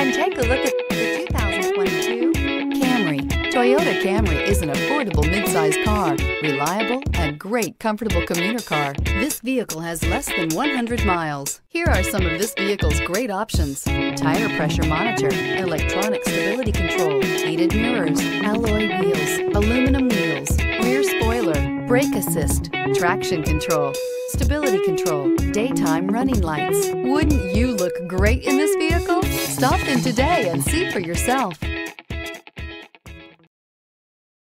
Then take a look at the 2022 Camry. Toyota Camry is an affordable midsize car, reliable and great comfortable commuter car. This vehicle has less than 100 miles. Here are some of this vehicle's great options: tire pressure monitor, electronic stability control, heated mirrors, alloy wheels, aluminum wheels, rear spoiler, brake assist, traction control, stability control, daytime running lights. Wouldn't you look great in this vehicle? Stop in today and see for yourself.